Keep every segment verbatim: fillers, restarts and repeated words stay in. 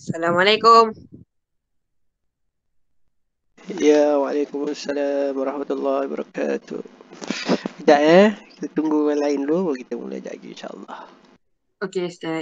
Assalamualaikum. Ya, Waalaikumsalam warahmatullahi wabarakatuh. Sekejap eh, kita tunggu orang lain dulu, baru kita mula lagi insyaAllah. Okey, Ustaz.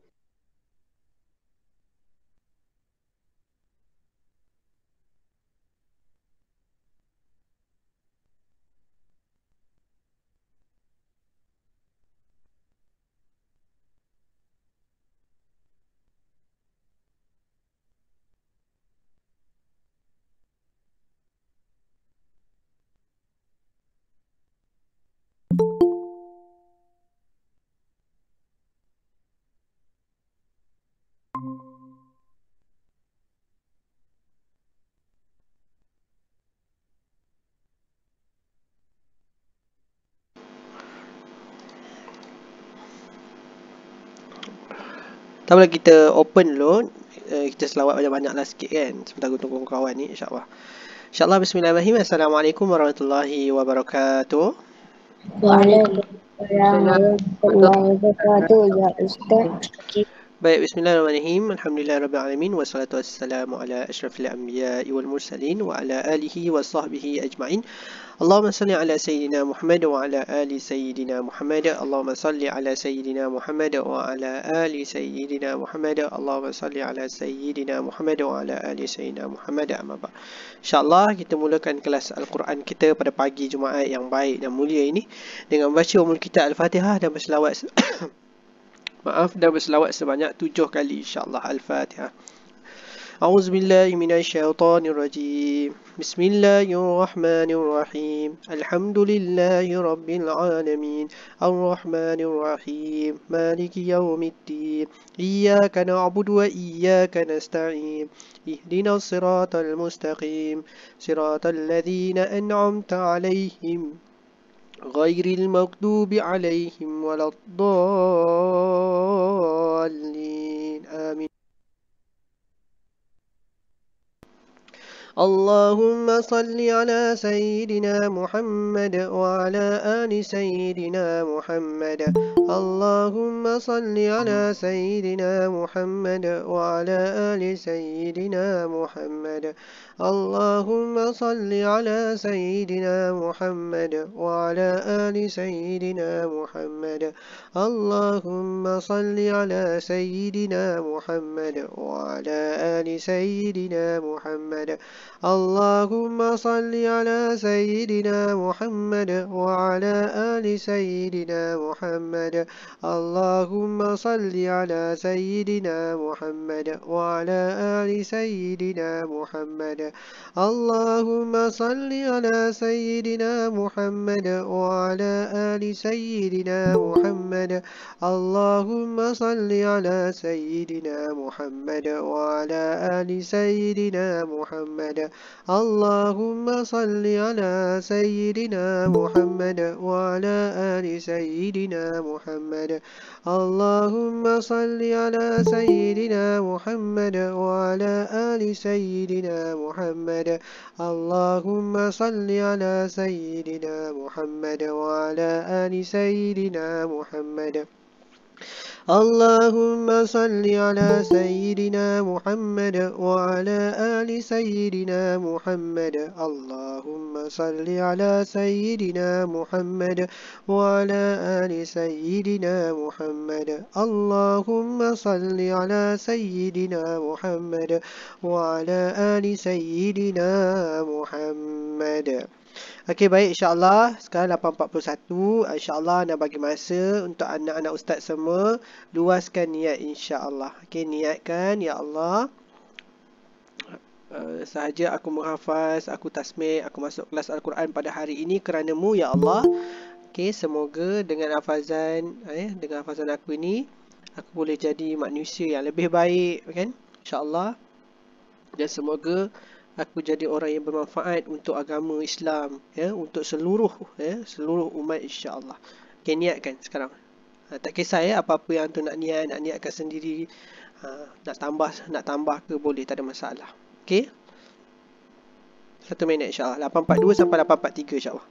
Tak apalah, kita open dulu. Uh, kita selawat banyak-banyak lah sikit kan, sebentar aku tunggu kawan ni insyaAllah. InsyaAllah, bismillahirrahmanirrahim. Assalamualaikum warahmatullahi wabarakatuh. Waalaikumsalam warahmatullahi wabarakatuh. Ya Ustaz. Baik, bismillahirrahmanirrahim. Alhamdulillahirrabbilalamin. Wassalatu wassalamu ala asyrafil anbiya'i wal mursalin wa ala alihi wa sahbihi ajma'in. Allahumma salli ala Sayyidina Muhammad wa ala ali Sayyidina Muhammad. Allahumma salli ala Sayyidina Muhammad wa ala ali Sayyidina Muhammad. Allahumma salli ala Sayyidina Muhammad wa ala ali Sayyidina Muhammad. Amma ba'd. InsyaAllah kita mulakan kelas Al-Quran kita pada pagi Jumaat yang baik dan mulia ini dengan membaca umul kitab Al-Fatihah dan berselawat Maaf, dan berselawat sebanyak tujuh kali insyaAllah. Al-Fatihah. A'udzubillahi minasyaitonirrajim. Bismillahirrahmanirrahim. Alhamdulillahi rabbil alamin. Ar-Rahmanirrahim. Maliki yaumiddin. Iyyaka na'budu wa iyyaka nasta'in. Ihdinas siratal mustaqim. Siratal ladzina an'amta 'alaihim غير المغضوب عليهم ولا الضالين آمين. اللهم صل على سيدنا محمد وعلى آل سيدنا محمد. اللهم صل على سيدنا محمد وعلى آل سيدنا محمد. اللهم صل على سيدنا محمد وعلى آل سيدنا محمد. اللهم صل على سيدنا محمد وعلى آل سيدنا محمد. اللهم صل على سيدنا محمد وعلى آل سيدنا محمد. اللهم صل على سيدنا محمد وعلى آل سيدنا محمد. اللهم صل على سيدنا محمد وعلى آل سيدنا محمد. اللهم صل على سيدنا محمد وعلى آل سيدنا محمد. اللهم صل على سيدنا محمد وعلى آل سيدنا محمد. اللهم صل على سيدنا محمد وعلى آل سيدنا محمد. اللهم صل على سيدنا محمد وعلى آل سيدنا محمد. اللهم صل على سيدنا محمد وعلى آل سيدنا محمد. اللهم صل على سيدنا محمد وعلى آل سيدنا محمد. اللهم صل على سيدنا محمد وعلى آل سيدنا محمد. Okey, baik, insyaAllah sekarang lapan empat puluh satu. InsyaAllah nak bagi masa untuk anak-anak ustaz semua luaskan niat insyaAllah. Okey, niatkan, ya Allah, uh, sahaja aku menghafaz, aku tasmih, aku masuk kelas Al-Quran pada hari ini kerana-Mu ya Allah. Okey, semoga dengan hafazan eh, dengan hafazan aku ini aku boleh jadi manusia yang lebih baik, kan, insyaAllah. Dan semoga aku jadi orang yang bermanfaat untuk agama Islam, ya, untuk seluruh ya, seluruh umat insya-Allah. Okey, niatkan sekarang. Ha, tak kisah ya apa-apa yang tu nak niat, nak niatkan sendiri, ha, nak tambah nak tambah ke boleh, tak ada masalah. Okey. Satu minit insya-Allah. lapan empat dua sampai lapan empat tiga insya-Allah.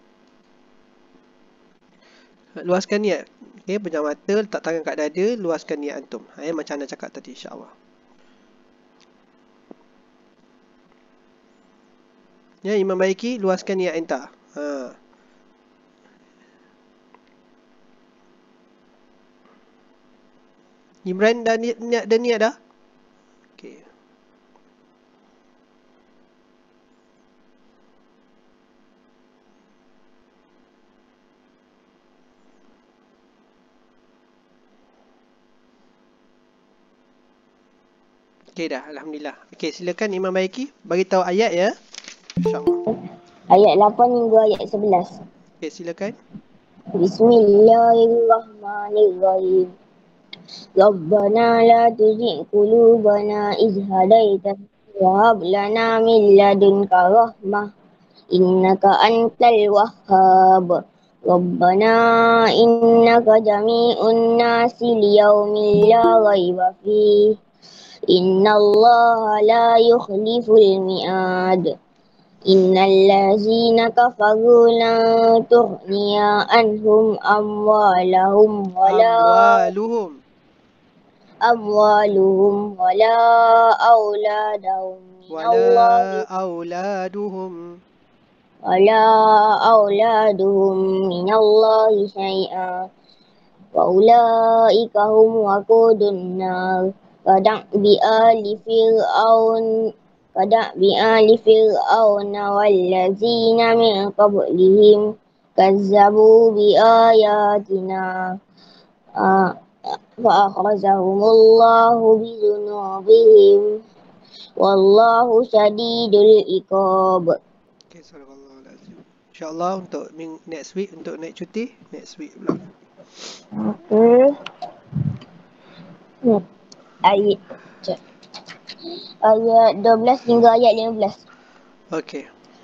Luaskan niat. Okey, pejam mata, letak tangan kat dada, luaskan niat antum. Ha, ya, macam Anda cakap tadi insya-Allah. Ya, Imam Baiki luaskan niat enta. Ha. Imran dah niat, niat dah niat dah? Okey. Okey dah, alhamdulillah. Okey, silakan Imam Baiki bagi tahu ayat ya. Insya-Allah. Ayat lapan hingga ayat sebelas. Okey, silakan. Bismillahirrahmanirrahim. Rabbana la tuzigh qulubana idh hadaitana wa hab lana min ladunka rahmah innaka antal wahhab. Rabbana innaka jami'un nasi liyaumin la raiba fihi innallaha la yukhliful mi'ad. Innal ladzina kafaru lan tughniya anhum amwalahum wala Amwaluhum. amwaluhum wala auladahum minallahi Wala auladuhum. wala auladuhum minallahi syai'a wa ulaika hum waqudun nar kadang bi ali fir'aun kadang bi ali fir'aun wallazina min qablihim kazzabu bi ayatina ah, fa'akhazahumullahu bizunubihim wallahu syadidul iqab. Okey, subhanallahazim. Insya-Allah untuk ming- next week untuk naik cuti, next week pula. Okay. Hmm. Ayat ayat dua belas hingga ayat lima belas. Okey.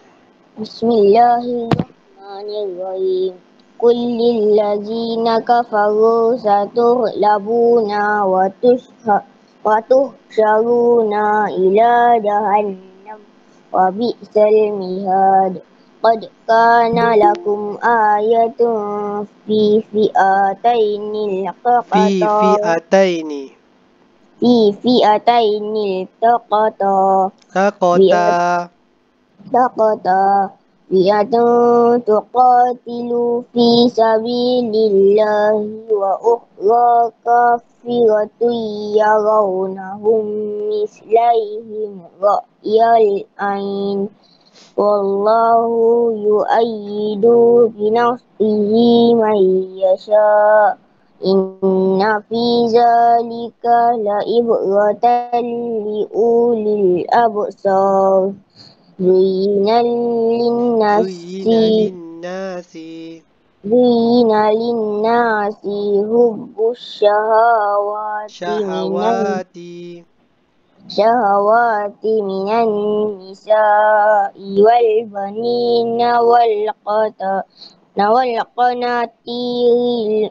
Bismillahirrahmanirrahim. Qul lil ladzina kafaru satughlabuna wa tusha wa tuhsyaruna ila jahannam wa bi'sal mihad. Qad kana lakum ayatun fi fi'ataini Fi iltaqata fi'ataini. fi fi'ataini iltaqata Taqata. Taqata fi'atun tuqatilu fi sabilillahi wa ukhra kafiratun yarawnahum mislaihim ra'yal ain wallahu yu'ayyidu binasrihi man yasha inna fi zalika la ibratan li ulil absar. Zuyina linnasi Zuyyina linnasi. Zuyina linnasi hubbus syahawati minan Syahawati. syahawati minan nisa'i wal banina wal qata wal qanatiril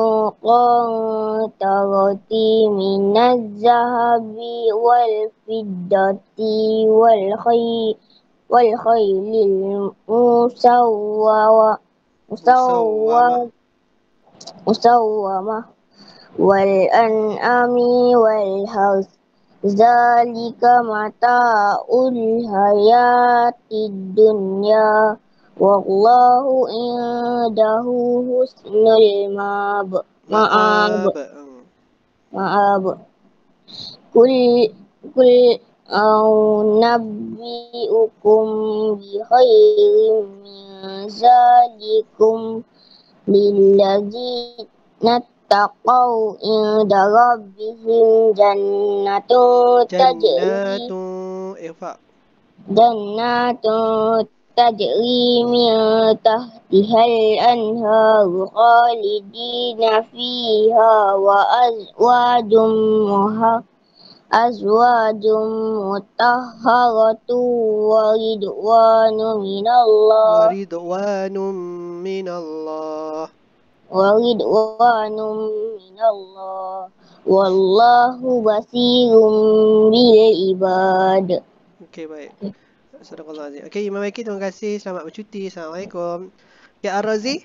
muqantarati minaz zahabi wal fiddati wal khayl wal khaylil musawwama Musawwamah. musawwama musawwama wal an'ami wal harth zalika mata'ul hayatid dunya wallahu indahu husnul ma'ab ma'ab Ma'ab. ma'ab kul kul أنبئكم بخير من ذلكم للذين اتقوا عند ربهم جنة تجري Jannatu ifa. جنات تجري من تحتها الأنهار خالدين فيها وأزواج مطهرة أزواج مطهرة ورضوان من الله Waridwanum minallah. ورضوان من الله والله بصير بالعباد. Okey, baik. Sadaqallahazim. Okey, Imam Baiki, terima kasih. Selamat bercuti. Assalamualaikum. Ya Ar-Razi?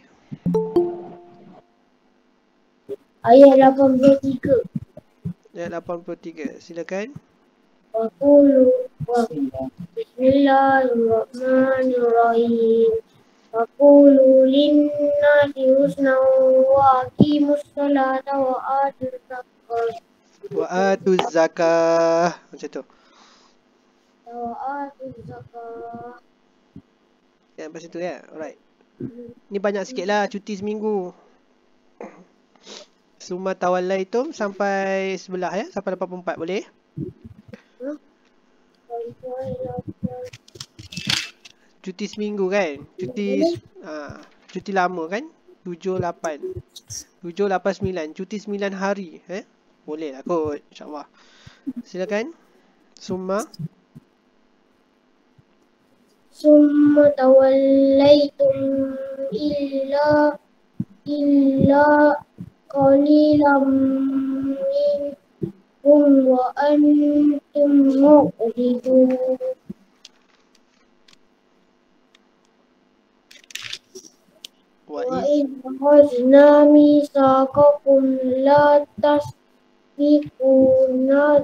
Ayat lapan puluh tiga. Ayat lapan puluh tiga. Silakan. Waqulu Bismillahirrahmanirrahim. Faqulu linnasi husnan wa aqimus salata wa atuz zakata Wa atuz zakah. Macam tu. wa atuz zakata. Ya, lepas tu ya. Alright. Ni banyak sikit lah cuti seminggu. Summa tawallaitum sampai sebelah ya. Sampai lapan puluh empat boleh? Cuti seminggu kan? Cuti ha, cuti lama kan? tujuh, lapan. tujuh, lapan, sembilan. Cuti sembilan hari. Eh? Boleh lah kot. InsyaAllah. Silakan. Summa. Summa tawallaitum illa illa qalilam minhum wa antum mu'ridun. Wa Wa iz. idh akhadna mitsaqakum la tasfikuna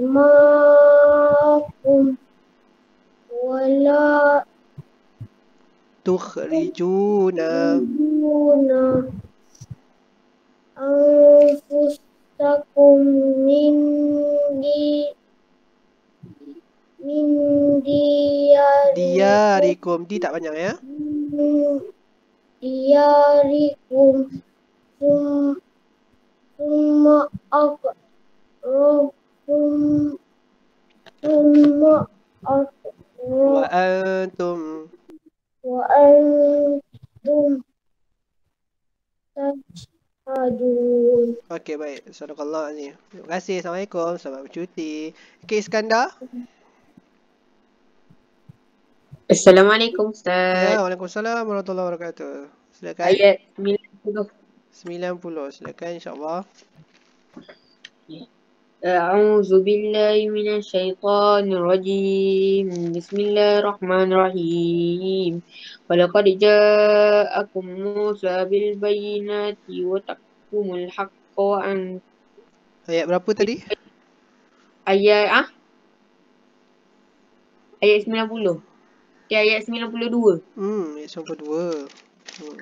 dima'akum wa la Tukhrijuna. tukhrijuna anfusakum min di min diyarikum Diyarikum. Di tak banyak ya. min diyarikum sum summa aqrakum summa Wa aqra antum. wa antum tashhadun. Okey, baik. Sadaqallah ni. Terima kasih. Assalamualaikum. Selamat bercuti. Okey, Iskandar. Assalamualaikum Ya, Ustaz. Waalaikumsalam warahmatullahi wabarakatuh. Silakan. Ayat sembilan puluh. sembilan puluh. Silakan insya-Allah. أعوذ بالله من الشيطان الرجيم بسم الله الرحمن الرحيم ولقد جاءكم موسى بالبينات وتحكم الحق وأن Ayat berapa tadi? ayat ah ayat sembilan puluh. Ya, ayat sembilan puluh dua. Hmm, ayat sembilan puluh dua. Hmm.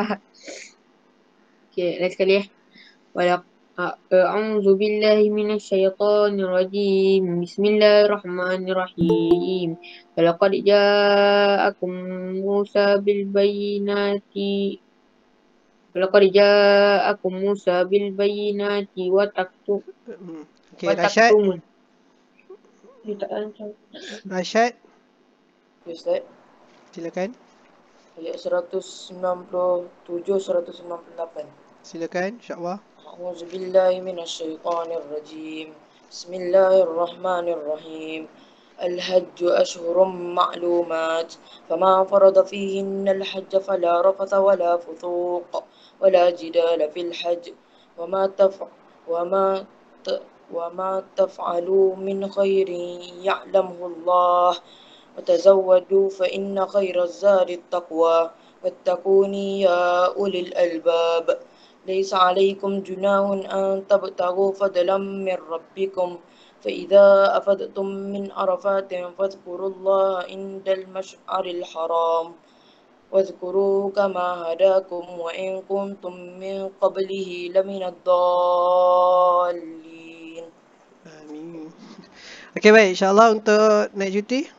Okey, lagi sekali ya. Walaq أعوذ بالله من الشيطان الرجيم بسم الله الرحمن الرحيم ولقد جاءكم موسى بالبينات ولقد جاءكم موسى بالبينات وتكتم Hmm. Okey, Rashad. وتكتمون Rashad, Ustaz, silakan. ayat seratus sembilan puluh tujuh seratus sembilan puluh lapan. Silakan insya-Allah. A'udzu billahi minasyaitonir rajim. Bismillahirrahmanirrahim. الحج أشهر معلومات فما فرض فيهن الحج فلا رفث ولا فسوق ولا جدال في الحج وما تفع وما ت وما تفعلوا من خير يعلمه الله وتزودوا فإن خير الزاد التقوى واتقوني يا أولي الألباب ليس عليكم جناح أن تبتغوا فضلا من ربكم فإذا أفضتم من عرفات فاذكروا الله عند المشعر الحرام واذكروا كما هداكم وإن كنتم من قبله لمن الضالين. Amin. Okey, baik. InsyaAllah untuk naik cuti.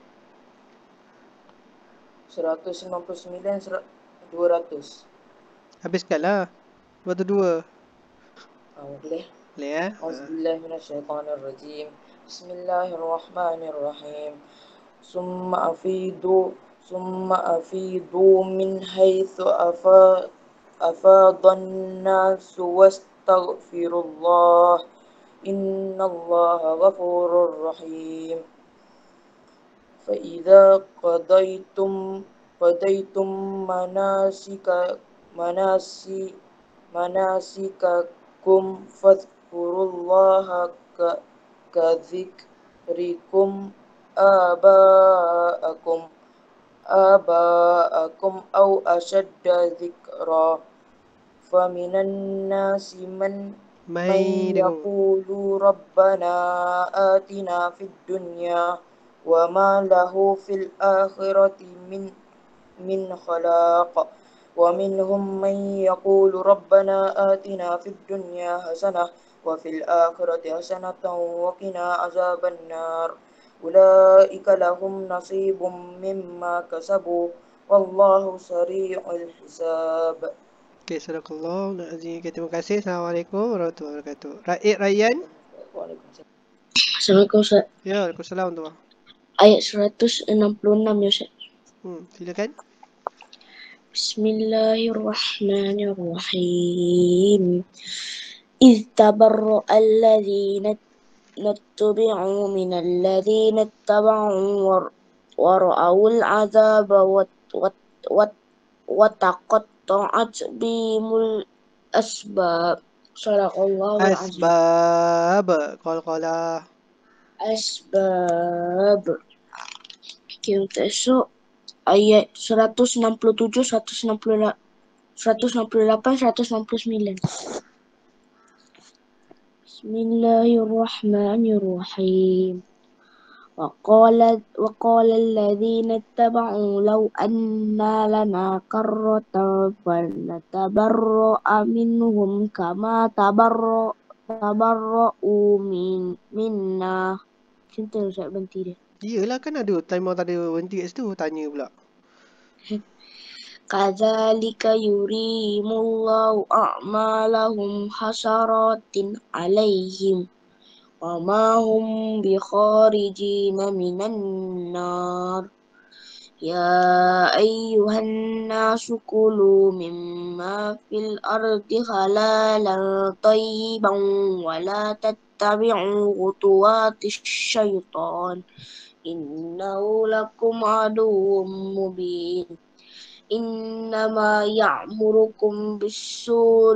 seratus sembilan puluh sembilan dua ratus. Habiskanlah. Dua tu dua. Ah, boleh. Boleh ya? Auzubillahi minasyaitonirrajim. Bismillahirrahmanirrahim. Summa afidu summa afidu min haitsu afa afadan nasu wastaghfirullah innallaha ghafurur rahim. Fa idza qadaytum qadaytum manasika manasi manasikakum fadhkurullaha ka kadzikrikum aba'akum aba'akum aw ashadda dzikra faminan nasi man man Mai dengan yaqulu rabbana atina fid dunya وما له في الآخرة من من خلاق ومنهم من يقول ربنا آتنا في الدنيا حسنة وفي الآخرة حسنة وقنا عذاب النار أولئك لهم نصيب مما كسبوا والله سريع الحساب. Okey, sadaqallahul azim. Okay, terima kasih. Assalamualaikum warahmatullahi wabarakatuh. Raid Rayyan. Waalaikumsalam. Assalamualaikum Ustaz. Ya, Waalaikumsalam tu. Ayat seratus enam puluh enam ya Ustaz. Hmm, silakan. Bismillahirrahmanirrahim. إذ تبرأ الذين اتبعوا من الذين اتبعوا ورأوا العذاب وتقطعت بهم الأسباب. صدق الله العظيم. Asbab. Qalqalah. Asbab. Okay, untuk esok ayat seratus enam puluh tujuh, seratus enam puluh, seratus enam puluh lapan, seratus enam puluh sembilan. Bismillahirrahmanirrahim. وقال وقال الذين اتبعوا لو أن لنا كرة فنتبرأ منهم كما تبرأ تبرأوا من منا. Cinta Ustaz berhenti dia. Iyalah, kan ada timer tak ada berhenti kat situ. Tanya pula. كذلك يريهم الله أعمالهم حسرات عليهم وما هم بخارجين من النار يا أيها الناس كلوا مما في الأرض حلالا طيبا ولا تتبعوا خطوات الشيطان إنه لكم عدو مبين إنما يأمركم بالسوء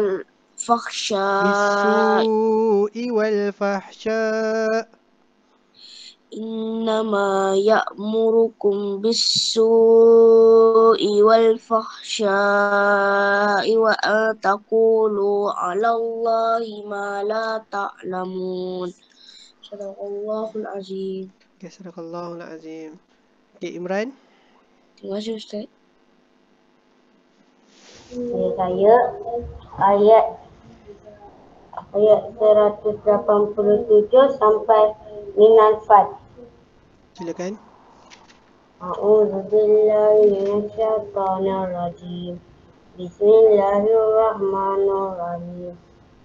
والفحشاء بالسوء والفحشاء إنما يأمركم بالسوء والفحشاء وأن تقولوا على الله ما لا تعلمون. صدق الله العظيم. Okay, sadaqallahul azim. Okay, Imran. Terima kasih Ustaz. Saya ayat ayat seratus lapan puluh tujuh sampai minal fat. Silakan. A'udzu billahi minasyaitonir rajim. Bismillahirrahmanirrahim.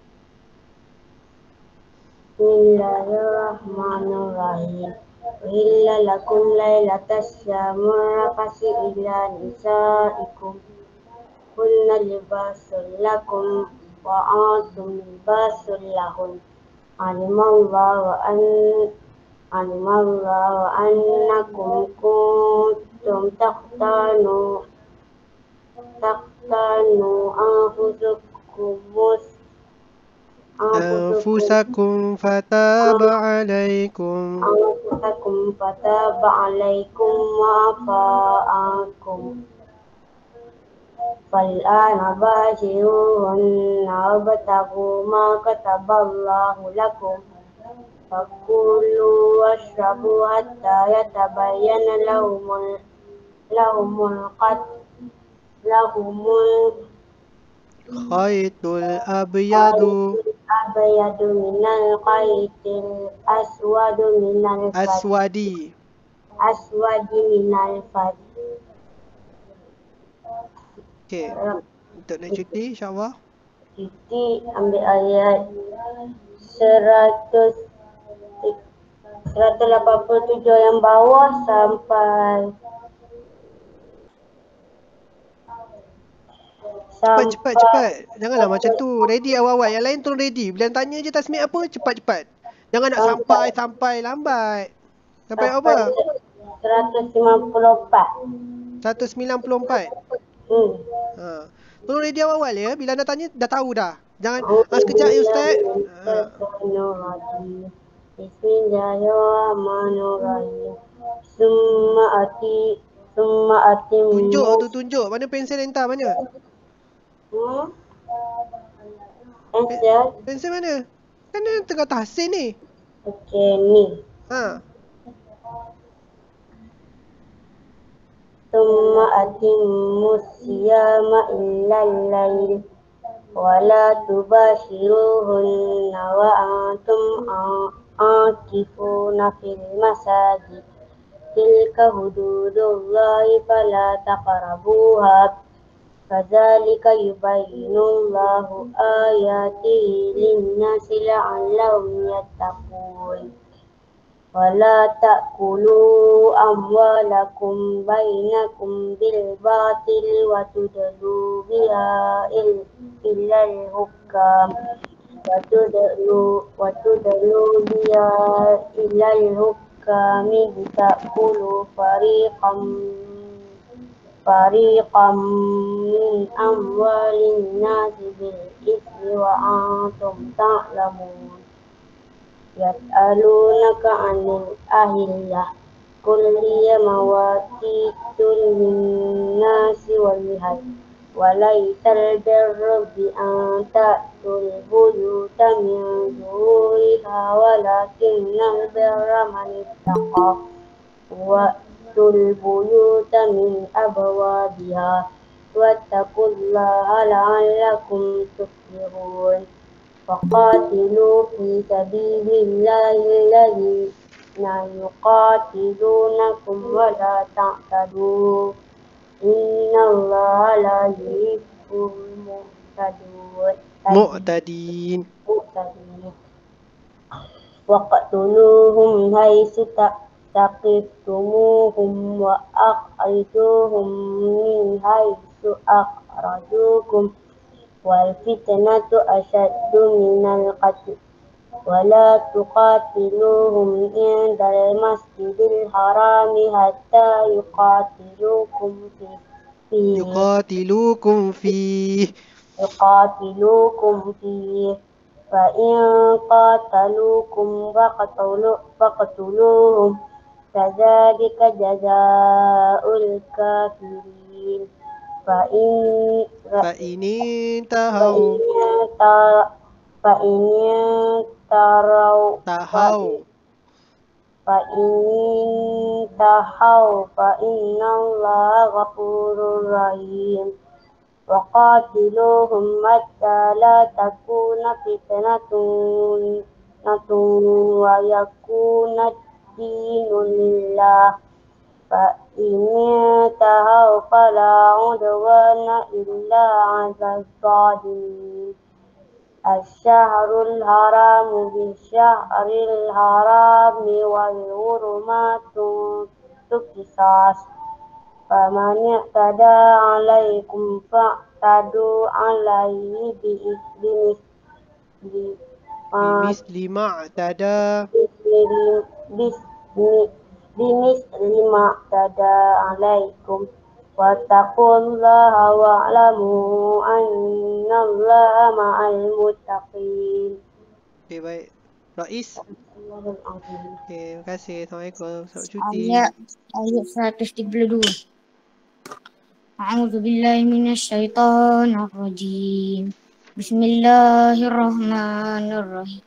Bismillahirrahmanirrahim. Illa lakum lailatas syamur rafasi ila nisaikum. Kunna libasul lakum wa antum libasul lahum. Alimallahu an alimallahu annakum kuntum taqtanu taqtanu anfusukum Anfusakum fataba alaikum anfusakum fataba alaikum wa afa'akum. فالآن باشروهن وابتغوا ما كتب الله لكم فكلوا واشربوا حتى يتبين لهم لهم القد لهم الخيط الأبيض الأبيض من الخيط الأسود من الفجر أسودي أسود من الفجر. Okay, untuk nak cuti insyaAllah. Cuti ambil ayat seratus seratus lapan puluh tujuh yang bawah sampai Cepat, cepat, cepat. Janganlah macam tu. Ready awal-awal. Yang lain turun ready. Bila tanya je tasmid apa, cepat-cepat. Jangan nak sampai, sampai lambat. Sampai apa? seratus sembilan puluh empat. seratus sembilan puluh empat. Hmm. Ha. Tolong ready awal-awal ya. Bila anda tanya, dah tahu dah. Jangan, ah, sekejap ya Ustaz. Ha. Bismillahirrahmanirrahim. Summa ati, summa ati. Tunjuk tu, tunjuk. Mana pensel entah mana? Hmm? Pensel? Pensel mana? Kan dia tengah tahsin ni. Okey, ni. Ha. ثم أتموا الصيام إلى الليل ولا تباشروهن وأنتم عاكفون في المساجد تلك حدود الله فلا تقربوها كذلك يبين الله آياته للناس لعلهم يتقون ولا تأكلوا أموالكم بينكم بالباطل وتدلوا بها إلى الحكام وتدلوا وتدلوا بها إلى الحكام لتأكلوا فريقا فريقا من أموال الناس بالإثم وأنتم تعلمون يسألونك عن الأهلة قل هي مواقيت للناس والحج وليس البر بأن تأتوا البيوت من ظهورها ولكن البر من اتقى وأتوا البيوت من أبوابها واتقوا الله لعلكم تفلحون وقاتلوا في سبيل الله الذين يقاتلونكم ولا تعتدوا إن الله لا يحب المعتدين Mu'tadin. وقتلوهم حيث ثقفتموهم وأخرجوهم من حيث أخرجوكم والفتنة أشد من القتل ولا تقاتلوهم عند المسجد الحرام حتى يقاتلوكم فيه يقاتلوكم فيه يقاتلوكم فيه فإن قاتلوكم فاقتلوهم كذلك جزاء الكافرين فإن فإن انتهوا فإن تروا تهوا فإن انتهوا فإن الله غفور رحيم وقاتلوهم حتى لا تكون فتنة ويكون الدين لله فإن انتهوا فلا عدوان إلا على الظالمين الشهر الحرام بالشهر الحرام والحرمات قصاص فمن اعتدى عليكم فاعتدوا عليه بمثل بمثل ما اعتدى بمثل ما اعتدى عليكم واتقوا الله واعلموا أن الله مع المتقين. Okay, baik. Rais. Okay, terima kasih. Assalamualaikum. Selamat cuti. Ayat ayat seratus tiga puluh dua. A'udzu billahi minasyaitonir rajim. Bismillahirrahmanirrahim.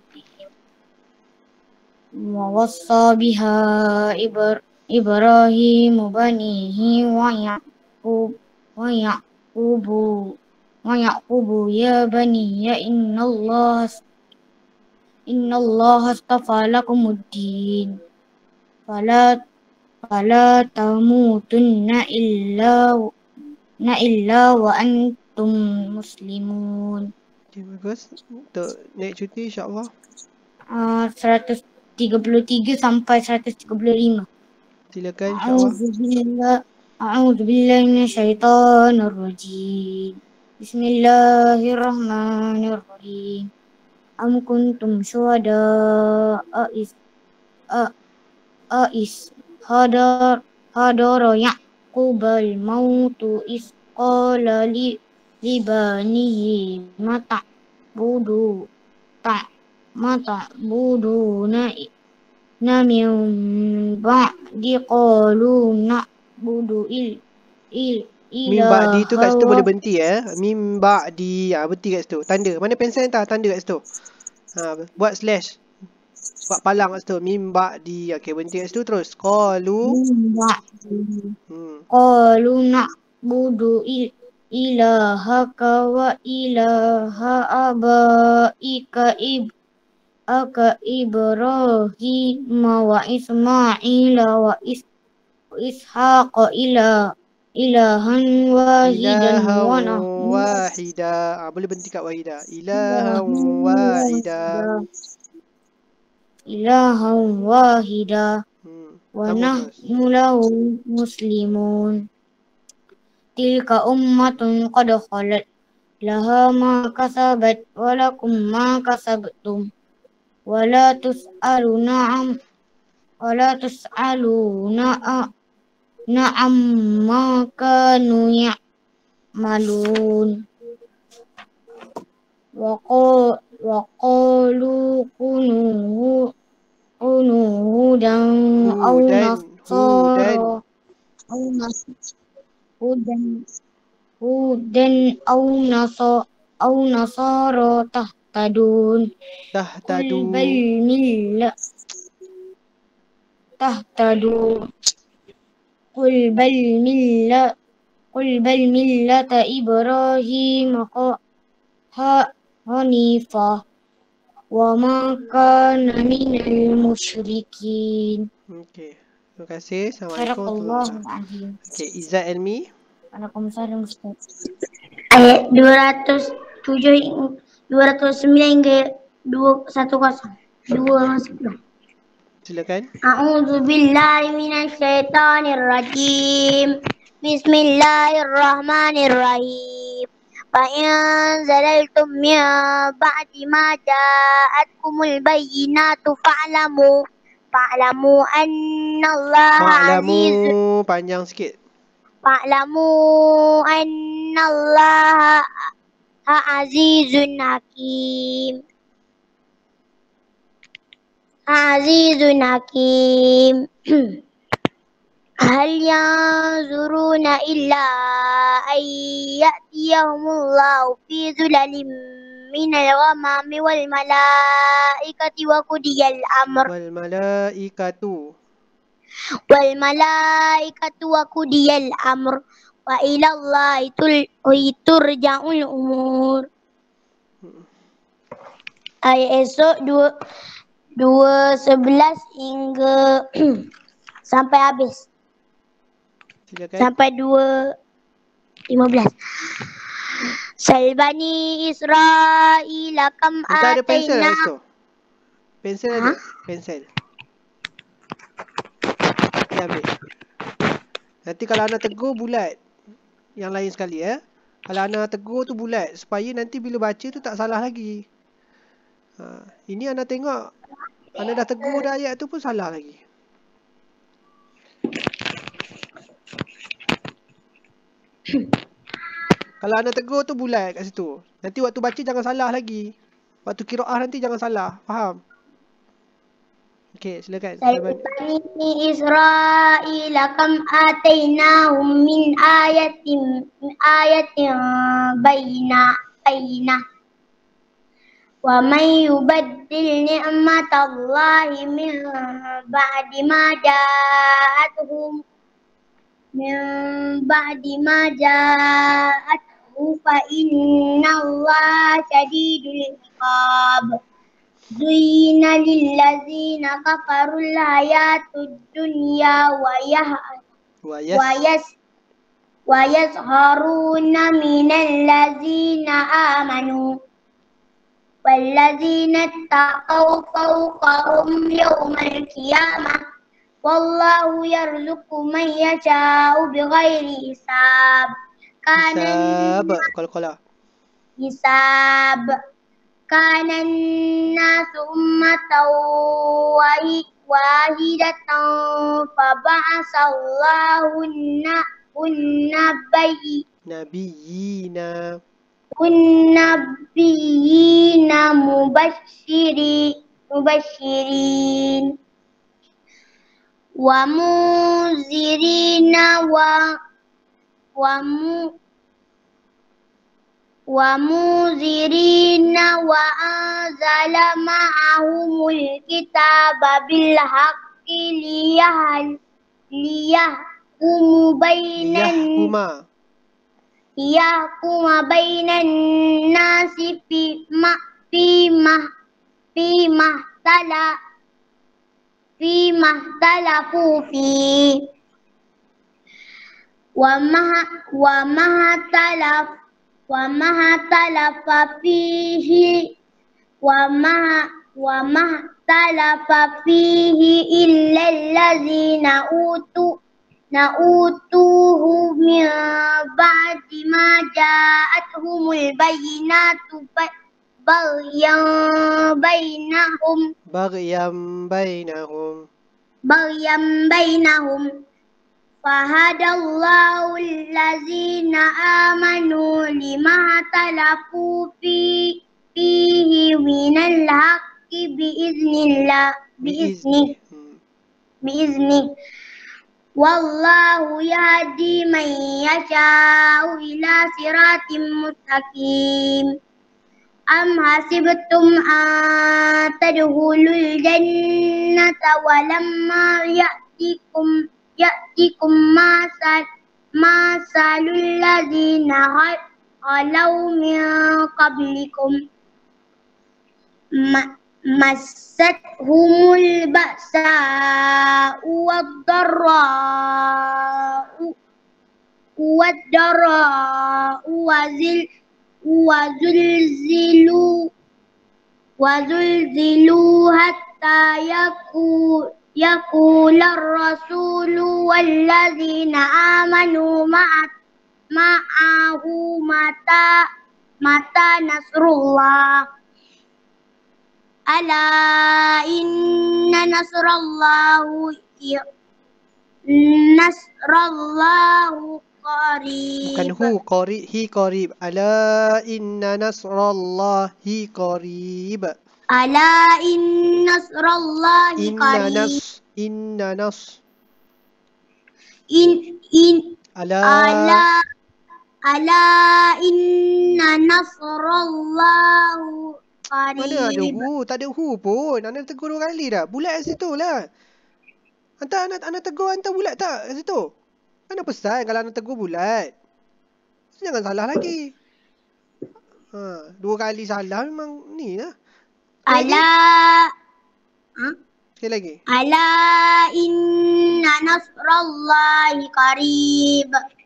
Wa wassa biha Ibr Ibrahim banihi wa Yaqub wa Yaqubu wa Yaqubu ya bani ya innallaha innallaha astafa lakumuddin fala fala tamutunna illa na illa wa antum muslimun. Okay, bagus. Untuk naik cuti insyaAllah. Uh, seratus tiga puluh tiga sampai seratus tiga puluh lima. Silakan insyaAllah. A'udzubillah A'udzubillahi minasyaitonir rajim. Bismillahirrahmanirrahim. Am kuntum syuhada'a is a is hadar hadara yaqubal mautu is qala li libanihi mata budu ta mata budu na na min ba'di qalu na budu il il Mim ba'di tu kat situ boleh berhenti ya. Mim ba'di. Ha, berhenti kat situ. Tanda. Mana pensel entah tanda kat situ. Ha, buat slash. Buat palang kat situ. Mim ba'di. Okey, berhenti kat situ terus. Qalu. min ba'di. Hmm. Qalu na'budu il- ilahaka wa ilaha abaika ib aka Ibrahim wa Ismaila wa is ishaqa ila ilahan wahidan Ilahan wa nahnu wahida. Ah, boleh berhenti kat wahida. Ilahan ilahan wahida. wahida ilahan wahida Hmm. wa Sambung terus. nahnu lahu muslimun. Tilka ummatun qad khalat laha ma kasabat wa lakum ma kasabtum wa la tus'aluna am wa la tus'aluna na'am ma kanu ya'malun. Wa qa- wa qalu kunu kunu hudan aw Hudan. Hudan. nasara aw nas hudan hudan aw nasa aw nasara tahtadun. Qul Tahtadu. bal milla tahtadu qul bal milla qul bal millata Ibrahim qa- ha hanifah wa ma kana minal musyrikin. Okey. Terima kasih. Assalamualaikum warahmatullahi Sadaqallahul wabarakatuh. azim. Okey, Izzat Elmi. Waalaikumsalam Ustaz. Ayat dua ratus tujuh hing- dua ratus sembilan hingga dua ratus sepuluh. dua sepuluh. Silakan. A'udzu billahi minasy syaithanir rajim. Bismillahirrahmanirrahim. Fa in zalaltum min ba'di ma ja'atkumul bayyinatu fa'lamu fa'lamu annallaha Fa'lamu. azizun Panjang sikit. fa'lamu annallaha azizun hakim. Azizun hakim. Hal yanzuruna illa an ya'tiyahumullahu fi zulalin minal ghamami wal malaikati wa qudiyal amr Wal malaikatu. wal malaikatu wa qudiyal amr wa ilallahi turja'ul umur. Ayat esok dua dua sebelas hingga sampai habis. Silakan. Sampai dua lima belas. Salbani Israila kam Entah ada pensel ataina. kat situ. Pensel Ha? ada? Pensel. Dia ambil. Nanti kalau Ana tegur bulat. Yang lain sekali ya. Kalau Ana tegur tu bulat. Supaya nanti bila baca tu tak salah lagi. Ha, ini Ana tengok. Ana dah tegur dah ayat tu pun salah lagi. Kalau Ana tegur tu bulat kat situ. Nanti waktu baca jangan salah lagi. Waktu qiraah nanti jangan salah. Faham? Okey, silakan. Salman. Salbani Israila kam atainahum min ayatin ayatin bayna bayna. Wa may yubaddil ni'matallahi min ba'di ma ja'atuhum min ba'di ma ja'atuhu fa innallaha syadidul iqab. Zuyyina lillazina kafarul hayatud dunya wa yah Wa wa yas. yas wa yazharuna minal ladzina amanu walladzina taqaw fawqahum yawmal qiyamah wallahu yarzuqu man yasha'u bighairi hisab. Kanan Hisab. Qala-qala. hisab. Kanan nasu ummatan wahidatan faba'asallahu an-nabiyyi Nabiyina. Unnabiyina mubashiri mubashirin wa muzirina wa wa mu wa muzirina wa anzala ma'ahumul kitaba bil haqqi liyahal liyahkumu bainan Liyahkuma. liyahkuma bainan nasi fi ma fi ma fi mahtala fi mahtalafu fi wa ma wa mahtalaf wa mahtalafa fihi wa ma wa mahtalafa fihi illa allazina utu na utuhu min ba'di ma ja'atuhumul bayyinatu baghyan bainahum Baghyam bainahum. baghyan bainahum fahadallahu allazina amanu lima talafu fi fihi minal haqqi biiznillah biizni Hmm. biizni wallahu yahdi man yasha'u ila siratim mustaqim am hasibtum an tadkhulul jannata walamma ya'tikum ya'tikum masal masalul ladzina khalau min qablikum ma massathumul ba'sa'u wad-dharra'u wad-dharra'u wazil wazulzilu wazulzilu hatta yaku yakular rasulu walladzina amanu ma'a ma'ahu mata mata nasrullah ala inna nasrallahu nasrallahu qarib. Bukan hu, qarib, hi qarib. Ala inna nasrallahi qarib. Ala inna nasrallahi Inna qarib. nas, inna nas. In in Ala, ala ala inna nasrallahu mana ada qarib. hu? Tak ada hu pun. Anda tegur dua kali dah. Bulat kat situ lah. Hantar anak, anak tegur, hantar bulat tak kat situ? Kan pesan kalau anak tegur bulat. Jangan salah lagi. Ha, dua kali salah memang ni lah. Sekali Ala lagi. huh? Sekali lagi. Ala inna nasrallahi qarib.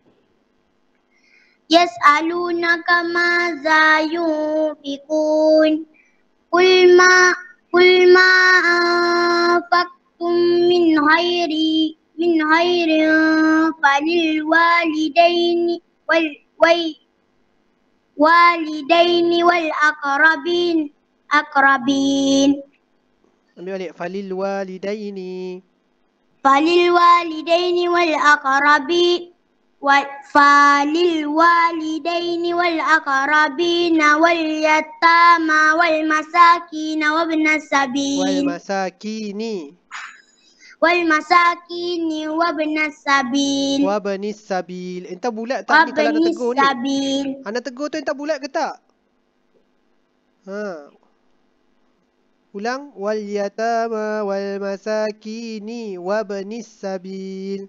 Yas'alunaka maza yunfikun. Qul ma qul ma anfaqtum min khairi min khairin falil walidaini wal wai walidaini wal aqrabin aqrabin Ambil balik. Falil walidaini. falil walidaini wal aqrabi wa falil walidaini wal aqrabina wal yatama wal masakin wa ibnas Wal sabil masakini. wal masakin wa ibnas sabil Wa banis sabil. Entah bulat wa tak ni kalau anak ibnis tegur ni? sabil. Anak tegur tu entah bulat ke tak? Ha. Ulang. Wal yatama wal masakini wa banis sabil.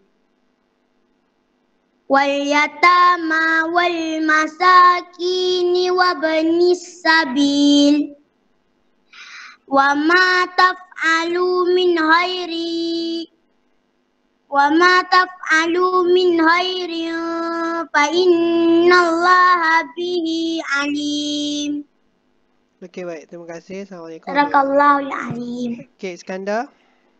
Wal yatama wal masakini wa ibnis sabil wa ma taf'alu min khairi wa ma taf'alu min khairin fa innallaha bihi alim. Okey, baik. Terima kasih. Assalamualaikum. Sadaqallahul alim. Okey, Iskandar.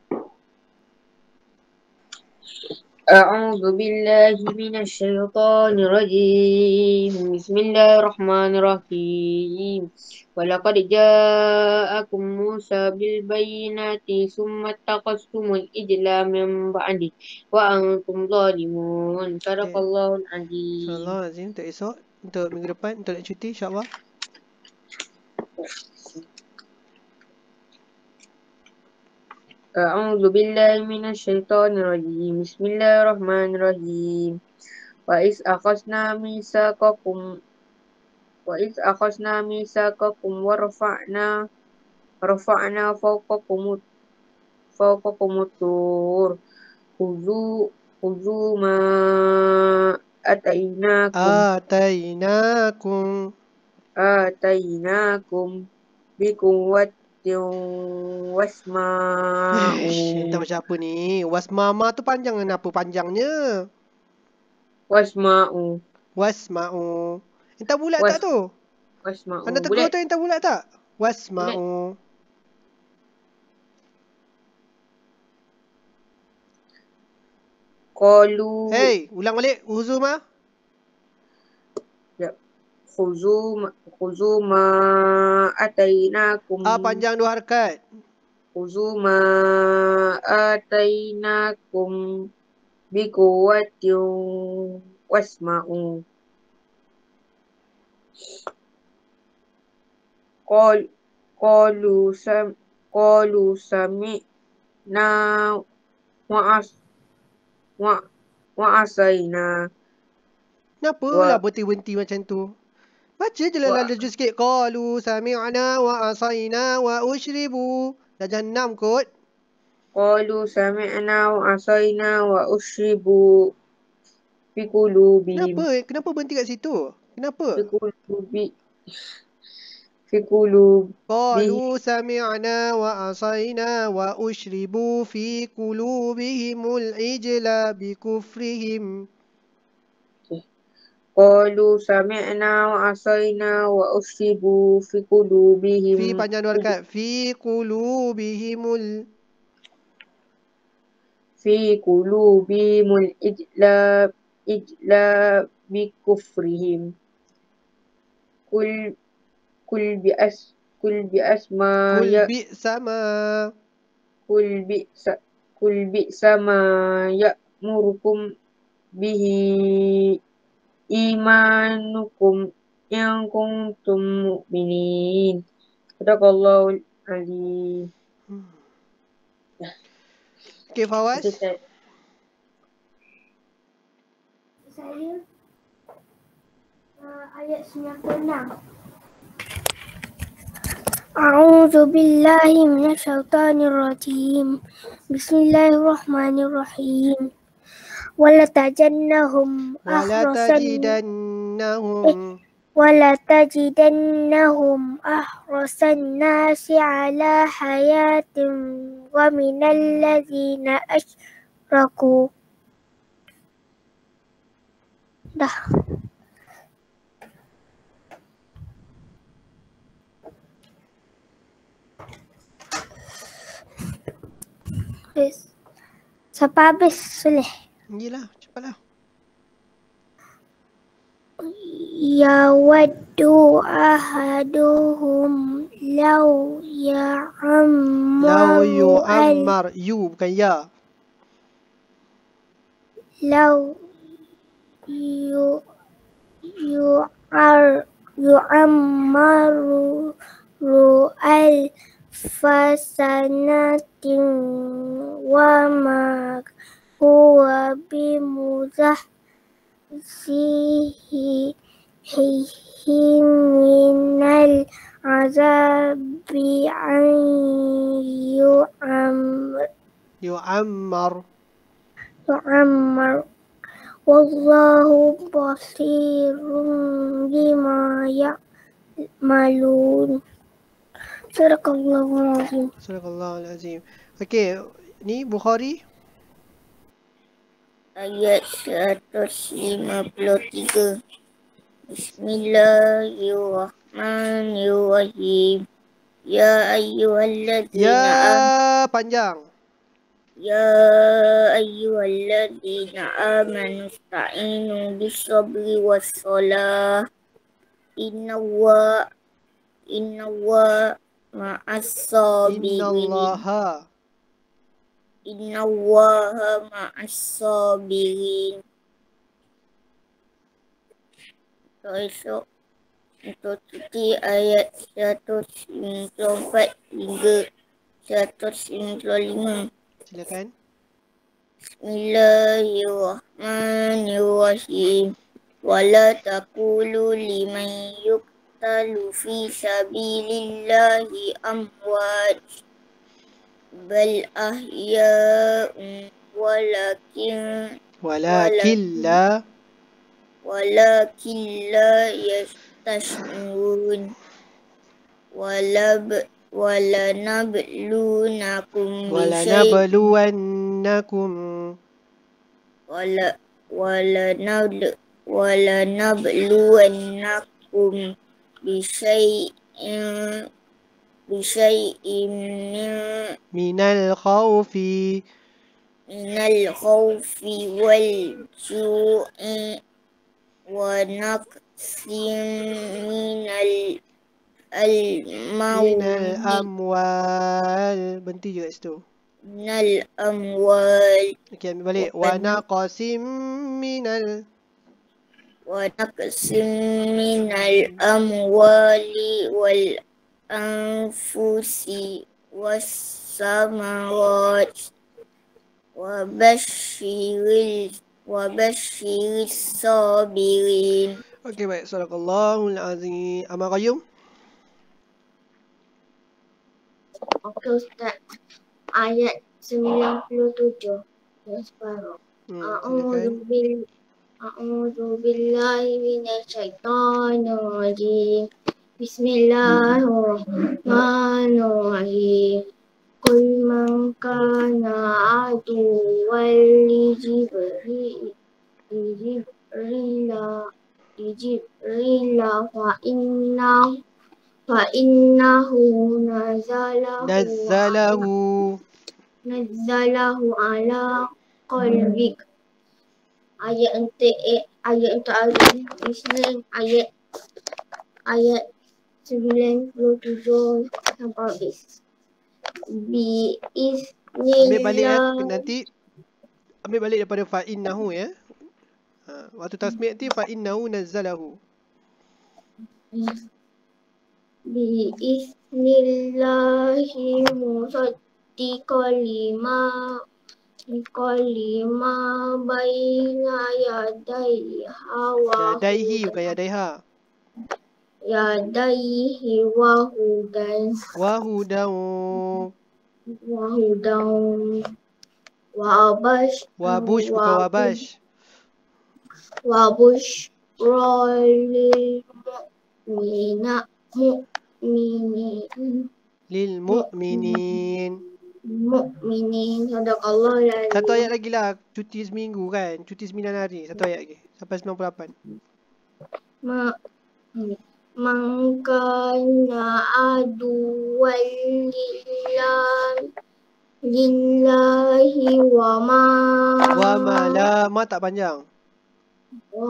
أعوذ بالله من الشيطان الرجيم بسم الله الرحمن الرحيم ولقد جاءكم موسى بالبينات ثم اتخذتم الإجل من بعده وأنتم ظالمون صدق Okey. الله العظيم. Astagfirullahalazim. Untuk esok, untuk minggu depan, untuk nak cuti insya-Allah. أعوذ بالله من الشيطان الرجيم بسم الله الرحمن الرحيم وإذ أخذنا ميثاقكم وإذ أخذنا ميثاقكم ورفعنا rafa'na fawqakumut fawqakumut tur. Khuzu khuzu ma atainakum Atainakum. atainakum biquwwatin wasma'u Ish, entah macam apa ni. Wasmama tu panjang kenapa panjangnya? wasma'u Wasma'u. Entah bulat was tak tu? wasma'u Anda tegur boleh tu entah bulat tak? boleh Wasma'u. qalu Hey, ulang balik. Uzuma. ya khuzu ma- khuzu ma atainakum A panjang dua harakat. khuzu ma atainakum biquwwatin wasma'u qal qalu sam qalu sami'na wa as wa wa asaina Kenapa wa lah berhenti-berhenti macam tu? Baca je lah wa laju sikit. Qalu sami'na wa asaina wa ushribu. Dah jahannam kot. qalu sami'na wa asaina wa ushribu fi qulubihim Kenapa? Kenapa berhenti kat situ? fi Kenapa? qulubi fi qulubihim Qalu sami'na wa asaina wa ushribu fi qulubihimul ijla bikufrihim. qalu sami'na wa asaina wa ushribu fi qulubihim Fi panjang dua harakat. Fi qulubihimul. fi qulubihimul ijla ijla bi kufrihim kul kul bi as kul bi asma Kul ya bi sama. kul bi sa kul bi sama ya'murukum bihi imanukum yang kuntum mu'minin. Sadaqallahul azim. Okay, Fawaz. Ustaz. Saya uh, ayat sembilan puluh enam. A'udzu billahi minasyaitonir rajim. Bismillahirrahmanirrahim. Wala tajannahum Wala ahrasan tajidannahum. wala tajidannahum ahrasan nasi ala hayatin wa minal ladzina asyraku. Dah. Habis. Siapa habis Soleh? Yelah, cepatlah. Yawaddu ahaduhum law Lau ya'ammaru al yu'ammar. You bukan ya. law yu yu'ar yu'ammaru ru al fasanatin wa ma huwa bimuzah sihi hihi minal azabi an yu'amr Yu'ammar. yu'ammar wallahu basirun bima ya'malun. Sadaqallahul azim. Sadaqallahul azim. Okay, ni Bukhari. Ayat seratus lima puluh tiga. Bismillahirrahmanirrahim. Ya ayyuhalladzina Ya panjang. Ya ayyuhalladzina amanu ista'inu bis-sabri was-salah. Inna wa inna wa ma'as-sabirin. Innallaha. Inna Allaha ma'as-sabirin. So, esok untuk cuti ayat seratus lima puluh empat hingga seratus lima puluh lima. Silakan. Bismillahirrahmanirrahim. Wala taqulu liman yuk taqtalu fi sabilillahi amwat bal ahya'un walakin Walakin walakin la walakin la yastash'urun walab walanablunakum bisyai walanabluwannakum wala walanablu walanabluwannakum bisyai'in bisyai'in min minal khawfi minal khawfi wal ju'i wa naqsin minal minal al-mawdi amwal. Berhenti je kat situ. minal amwal Okey, ambil balik. Wa naqasim minal wa naqsin minal amwali wal anfusi was samarat wa basyiril wa basyiris sabirin. Okey, baik. Sadaqallahul azim. Amal Qayyum. Okey Ustaz. Ayat sembilan puluh tujuh. Yang separuh. Hmm, A'udzu silakan. bil A'udzu billahi minasyaitonir rajim. Bismillahirrahmanirrahim. Qul man kana aduwwan li Jibril li Jibril li Jibril fa inna fa innahu nazalahu Nazzalahu nazzalahu ala qalbik. Ayat untuk eh, ayat untuk hari Isnin ayat ayat sembilan puluh tujuh sampai habis. Bi ambil balik ya. isnillah Nanti ambil balik daripada fa innahu ya. Ha, waktu tasmi' nanti fa innahu nazzalahu. bi isnillahi musaddiqan lima lima baina yadayha wa Yadaihi bukan yadaiha. yadayhi wa hudan Wa hudan wa hudan wa abash wa bush bukan wa wabash. wa bushra lil mu'mina mu'minin Lil mu'minin. mu'minin. Sadaqallahu Satu alazim. ayat lagi lah. Cuti seminggu kan. Cuti sembilan hari. Satu ayat lagi. Sampai sembilan puluh lapan. Ma man kana aduwwan lillahi lillahi wa ma Wa mala. Ma tak panjang. wa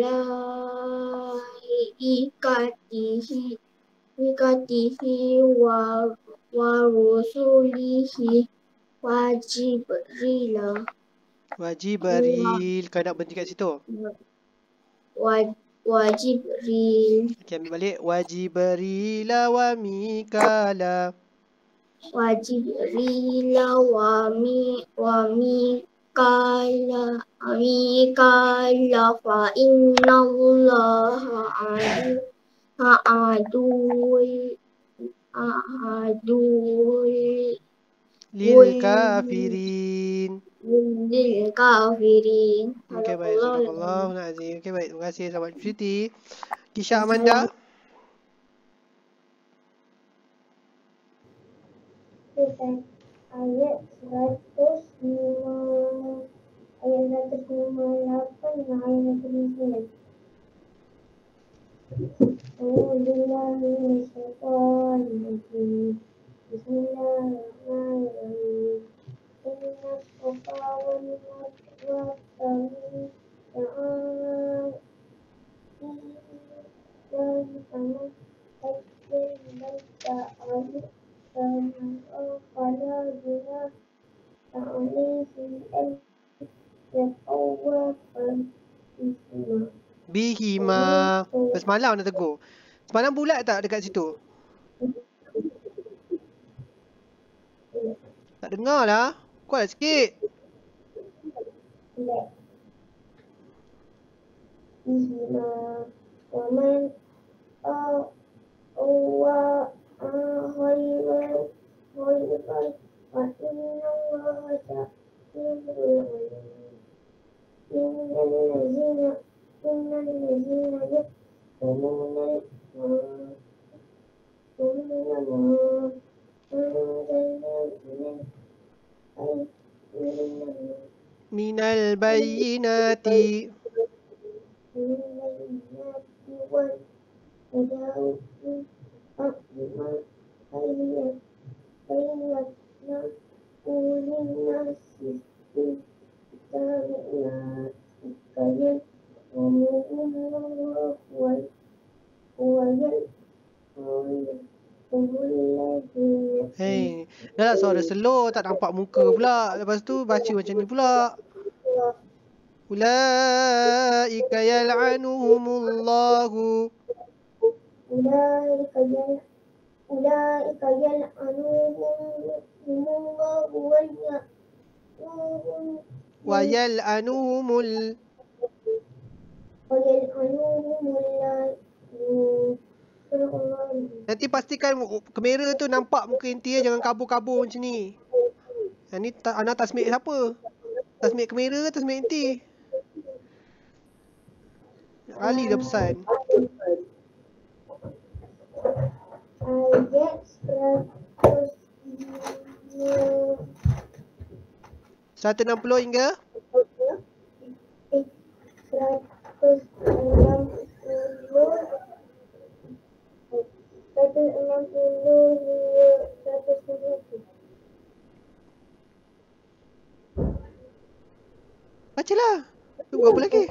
malaikatihi ikatihi wa wa rusulihi wa jibrila Wa Jibril. Kau nak berhenti kat situ. wa wa jibril Okey, ambil balik. Wa Jibril wa Mikala. wa jibrila wa mi wa mikala mikala fa inna allaha adu a'adul a'adul Lil kafirin. lil kafirin. Okey, baik. Sadaqallahul azim. Okey, baik. Terima kasih. Selamat cuti. Kisha Amanda. Ayat seratus lima ayat seratus lima puluh lapan dan ayat seratus lima puluh sembilan. Alhamdulillah Bismillahirrahmanirrahim. Inna safa wal marwa min sha'air faman hajja al-baita aw i'tamara fala junaha alayhi an yatawwafa bihima. Bihima. Semalam dah tegur. Semalam bulat tak dekat situ? Tak dengar lah. Kuat sikit. Bihima. Waman وإن الله شديد العقاب إن الذين إن الذين يكتمون ما أنزلنا من البينات Hei, dah lah suara slow, tak nampak muka pula. Lepas tu baca macam ni pula. Ulaika yal'anuhumullahu. Ulaika yal Ulaika yal'anuhumullahu wal ya'nuhum Wa yal'anuhumul. wa yal'anuhumul la'in. Nanti pastikan kamera tu nampak muka inti ya, jangan kabur-kabur macam ni. Yang ni ta, Ana tasmik siapa? Tasmik kamera ke tasmik inti? Ali dah pesan. Ayat seratus seratus enam puluh hingga? seratus enam puluh seratus enam puluh hingga seratus sembilan puluh. Bacalah. Tunggu apa lagi?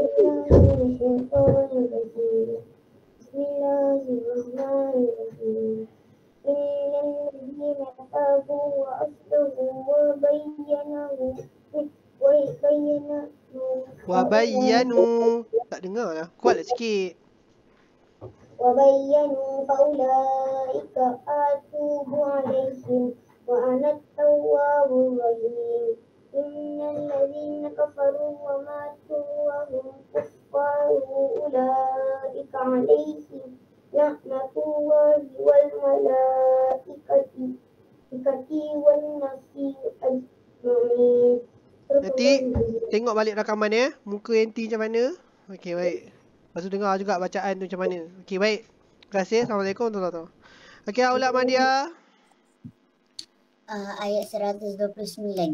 Bismillahirrahmanirrahim. Innal ladzina tabu wa aslahu wa bayyanahu wa bayyana Wa bayyanu. Tak dengar lah. Kuatlah sikit. wa bayyanu faulaika atubu alaihim wa ana tawwabur rahim. Innal ladzina kafaru wa matu wa hum kuffaru ulaika alaihim la'natullahi wal malaikati ikati wan nasi ajma'in. Nanti tengok balik rakaman ya. Muka inti macam mana. Okey, baik. Lepas tu dengar juga bacaan tu macam mana. Okey, baik. Terima kasih. Assalamualaikum warahmatullahi wabarakatuh. Okey, Aulad Madia. Uh, ayat seratus dua puluh sembilan.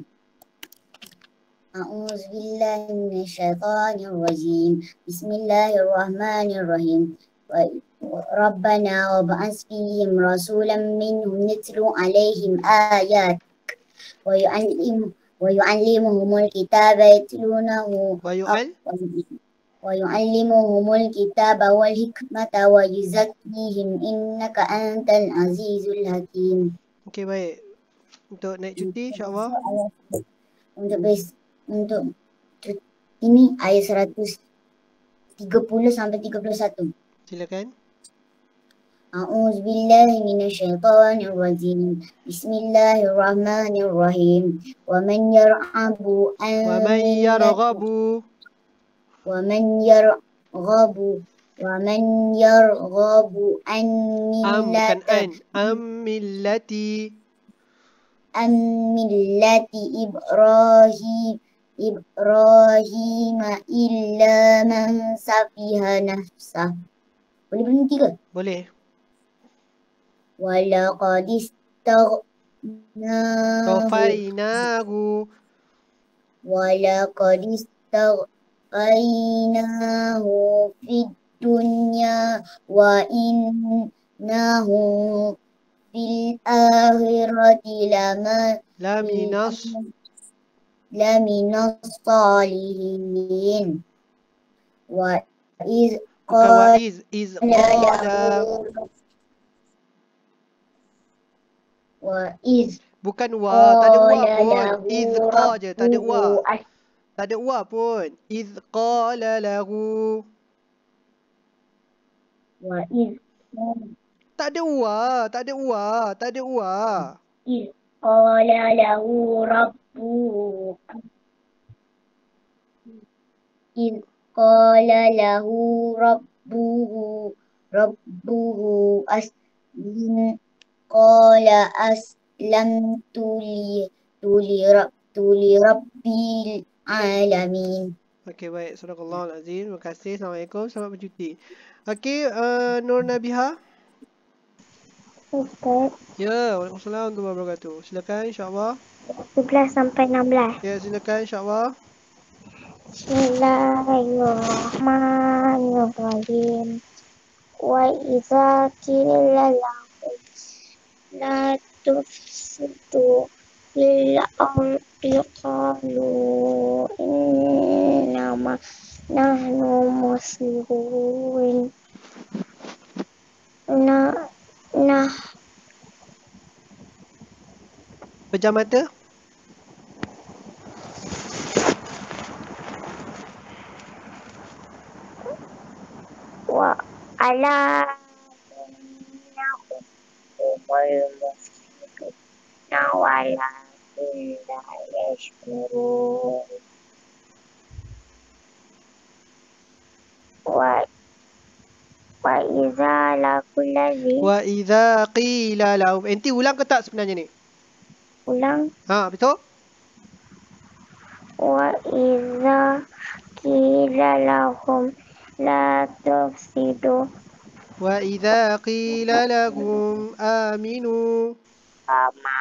A'udzu billahi minasyaitonir rajim. Bismillahirrahmanirrahim. Rabbana wab'ats fihim rasulan minhum yatlu 'alaihim ayatik wa yu'allim wa yu'allimuhumul kitaba yatlunahu Wa yu'al. wa yu'allimuhumul kitaba wal hikmata wa yuzakkihim innaka antal azizul hakim. Okey, baik. Untuk naik cuti insya-Allah. Untuk base untuk ini ayat seratus tiga puluh sampai tiga puluh satu. Silakan. A'udzu billahi minasyaitonir rajim. Bismillahirrahmanirrahim. Wa man yar'abu an Wa man yarghabu. wa man yarghabu wa man yarghabu an Am bukan millati an. Am millati. an millati Ibrahim Ibrahim illa man safiha nafsah. Boleh berhenti ke? Boleh. Walaqad istaghnahu Tafainahu. Walaqad istaghnahu fid dunya wa innahu fil akhirati lama Laminas. laminas salihin. Wa iz Bukan wa qala iz. Iz qala. wa iz Bukan wa. Tak ada wa qala pun. lahu Iz qa je. Tak ada wa. rabbuhu as- Tak ada wa pun. Iz qala lahu. wa iz Tak ada wa. Tak ada wa. Tak ada wa. إذ قال له ربه إذ قال له ربه ربه أسلم قال lam tuli tuli rab tuli rabbil alamin. Okey, baik. Sadaqallahul azim. Terima kasih. Assalamualaikum. Selamat bercuti. Okey, uh, Nur Nabiha. Ustaz, Ya, Waalaikumsalam warahmatullahi wabarakatuh. Silakan insya-Allah. sebelas sampai enam belas. Ya, silakan insya-Allah. Bismillahirrahmanirrahim. Wa idza qila lahum la tufsidu fil ardi qalu innama nahnu muslihun. Nah, nah, Pejam mata. wa ala innahum humul mufsidun walakin la yashkurun. Wa wa idza laqul ladzi Wa idza qila lahum. Enti ulang ke tak sebenarnya ni? ulang Ha, betul? wa idza qila lahum la tufsidu Wa idza qila lahum aminu. kama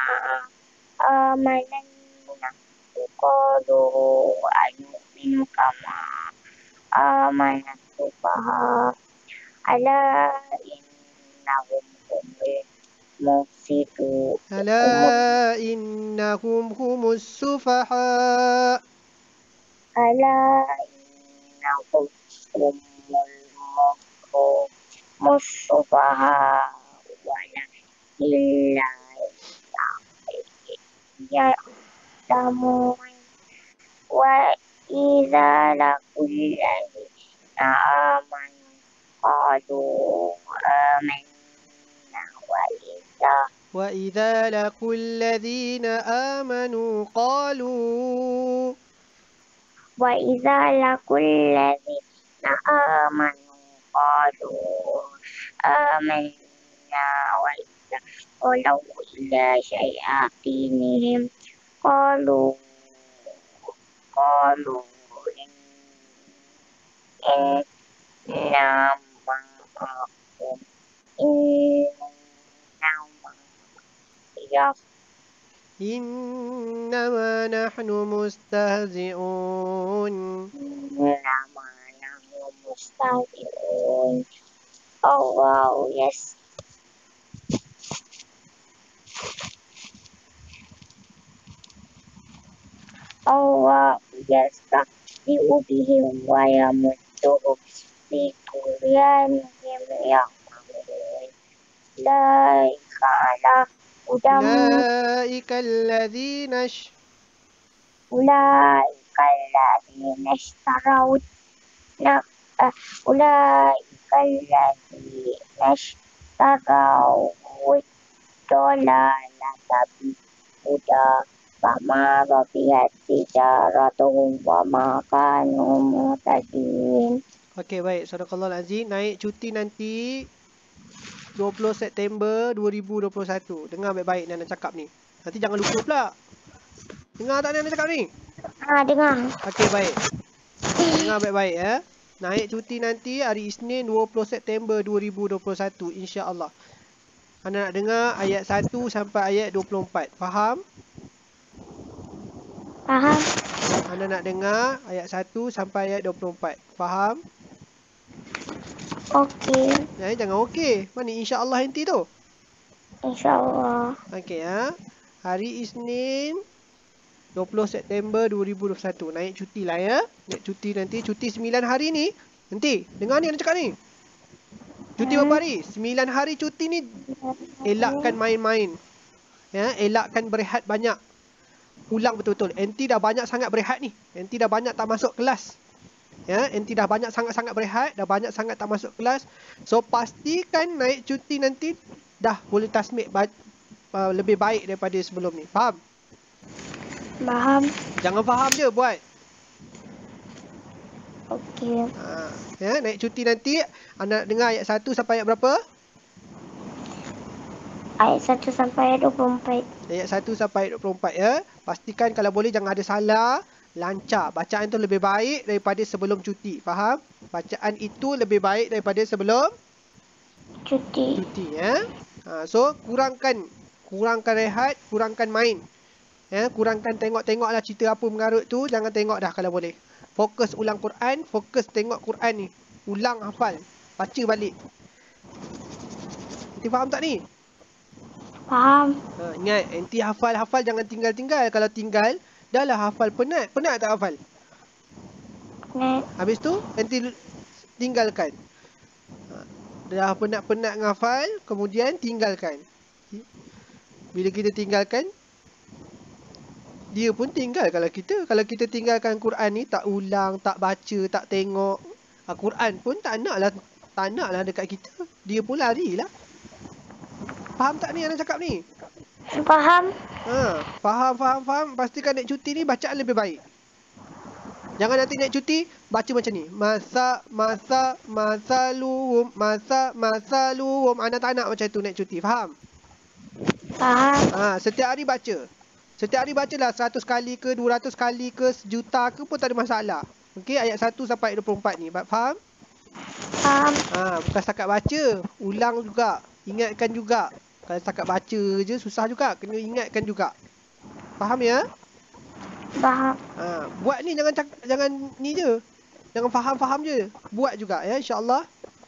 amanna qalu anu'minu kama amanat sufaha ala innahum humul mufsidu humul Ala innahum humus sufaha. ala innahum humul musufaha wala illa ya'lamun. Wa idza laqul ladina amanu qalu amanna wa idza Wa idza laqul ladzina amanu qalu. wa idza laqul ladina amanu qalu amanna wa idza qalu ila syayatinihim qalu qalu inna ma'akum inna ya Innama nahnu mustahzi'un. inna ma'akum mustahzi'un. Oh wow, yes. Oh wow, yes. Tahdi'u bihim wa yamudduhum fi tughyanihim ya'mamun. La ikala udam Ulaika alladzina sh- ulaika alladhina ishtarau na uh, ulaika alladhina ishtarau dolalata bil huda fama rabihat tijaratuhum wa ma kanu muhtadin. Okey, baik. Sadaqallahul azim. Naik cuti nanti dua puluh September dua ribu dua puluh satu. Dengar baik-baik Nana cakap ni. Nanti jangan lupa pula. Dengar tak Nana cakap ni? Ah, dengar. Okey, baik. Dengar baik-baik ya. Naik cuti nanti hari Isnin dua puluh September dua ribu dua puluh satu, insya-Allah. Anda nak dengar ayat satu sampai ayat dua puluh empat. Faham? Faham? Anda nak dengar ayat satu sampai ayat dua puluh empat. Faham? Okey. Eh, jangan okey. Mana insya-Allah nanti tu? InsyaAllah. Okey ya. Hari Isnin dua puluh September dua ribu dua puluh satu. Naik cuti lah ya. Naik cuti nanti. Cuti sembilan hari ni. Nanti. Dengar ni Anda cakap ni. Cuti berapa hari? sembilan hari cuti ni. Elakkan main-main. Ya, elakkan berehat banyak. Ulang betul-betul. Enti dah banyak sangat berehat ni. Enti dah banyak tak masuk kelas. Ya, enti dah banyak sangat-sangat berehat, dah banyak sangat tak masuk kelas. So pastikan naik cuti nanti dah boleh tasmik uh, lebih baik daripada sebelum ni. Faham? Faham? Jangan faham je buat. Okey. Ha, ya, naik cuti nanti anda dengar ayat satu sampai ayat berapa? ayat satu sampai ayat dua puluh empat. Ayat satu sampai ayat dua puluh empat ya. Pastikan kalau boleh jangan ada salah. Lancar. Bacaan tu lebih baik daripada sebelum cuti. Faham? Bacaan itu lebih baik daripada sebelum Cuti. cuti ya. Ha, so kurangkan kurangkan rehat, kurangkan main. Ya, kurangkan tengok-tengoklah cerita apa mengarut tu, jangan tengok dah kalau boleh. Fokus ulang Quran, fokus tengok Quran ni. Ulang hafal, baca balik. Nanti faham tak ni? Faham. Ha, ingat, nanti hafal-hafal jangan tinggal-tinggal. Kalau tinggal, dah lah hafal penat. Penat tak hafal? Net. Habis tu, nanti tinggalkan. Ha, dah penat-penat ngafal, kemudian tinggalkan. Bila kita tinggalkan, dia pun tinggal kalau kita. Kalau kita tinggalkan Quran ni, tak ulang, tak baca, tak tengok. Ha, Quran pun tak nak lah, tak nak lah dekat kita. Dia pun lari lah. Faham tak ni anak cakap ni? Faham. Ha, faham, faham, faham. Pastikan naik cuti ni bacaan lebih baik. Jangan nanti naik cuti, baca macam ni. Masa, masa, masa luum, masa, masa luum. Anak tak nak macam tu naik cuti. Faham? Faham. Ha, setiap hari baca. Setiap hari bacalah seratus kali ke, dua ratus kali ke, sejuta ke pun tak ada masalah. Okey, ayat satu sampai ayat dua puluh empat ni. Faham? Faham. Ha, bukan setakat baca. Ulang juga. Ingatkan juga. Kalau setakat baca je susah juga. Kena ingatkan juga. Faham ya? Faham. Ha, buat ni jangan cak, jangan ni je. Jangan faham-faham je. Buat juga ya, insya-Allah.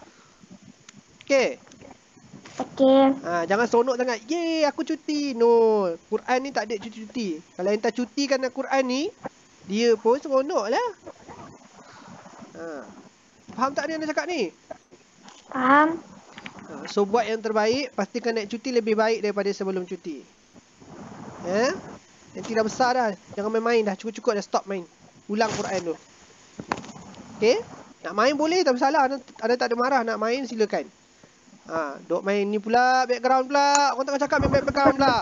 Okey. Okey. Ha, jangan seronok sangat. Yeay, aku cuti. No. Quran ni tak ada cuti-cuti. Kalau yang tak cuti kerana Quran ni, dia pun seronok lah. Ha. Faham tak ni anda cakap ni? Faham. Ha, so, buat yang terbaik. Pastikan naik cuti lebih baik daripada sebelum cuti. Ya? Nanti dah besar dah. Jangan main-main dah. Cukup-cukup dah stop main. Ulang Quran tu. Okay? Nak main boleh, tak bersalah. Anda, anda tak ada marah nak main, silakan. Ha, duk main ni pula, background pula. Orang tengah cakap main background pula.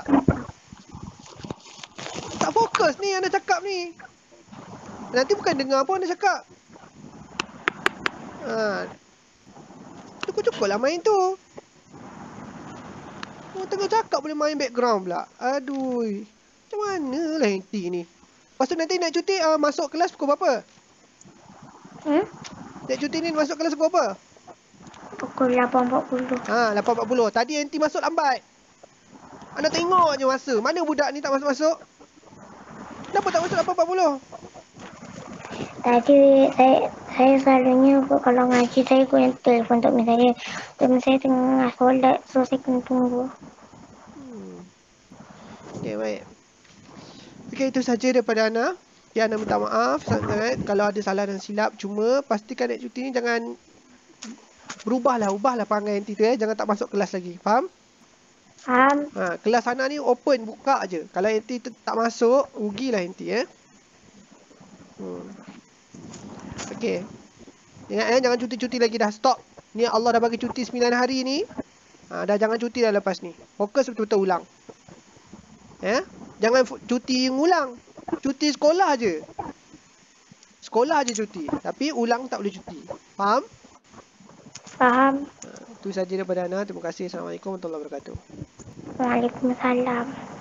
Tak fokus ni anda cakap ni. Nanti bukan dengar pun anda cakap. Ha, cukup-cukup lah main tu. Orang tengah cakap boleh main background pula. Aduh. Macam mana lah nanti ni. Lepas tu nanti nak cuti uh, masuk kelas pukul berapa? Hmm? Nak cuti ni masuk kelas pukul berapa? Pukul lapan empat puluh. Ha, lapan empat puluh. Tadi nanti masuk lambat. Anda tengok je masa. Mana budak ni tak masuk-masuk? Kenapa tak masuk lapan empat puluh? Tadi saya saya selalunya kalau ngaji saya guna telefon untuk saya. Teman saya tengah solat, so saya kena tunggu. Hmm. Okay, baik. Okay, itu saja daripada Ana. Ya, Ana minta maaf sangat kalau ada salah dan silap. Cuma pastikan naik cuti ni jangan berubahlah, ubahlah perangai nanti tu eh. Jangan tak masuk kelas lagi. Faham? Faham. Ha, kelas Ana ni open, buka je. Kalau nanti tak masuk, rugilah nanti eh. Hmm. Okay. Ingat eh, jangan cuti-cuti lagi dah. Stop. Ni Allah dah bagi cuti sembilan hari ni. Ha, dah jangan cuti dah lepas ni. Fokus betul-betul ulang. Eh? Jangan cuti ngulang. Cuti sekolah je. Sekolah je cuti. Tapi ulang tak boleh cuti. Faham? Faham. Ha, itu saja daripada Ana. Terima kasih. Assalamualaikum warahmatullahi wabarakatuh. Waalaikumsalam.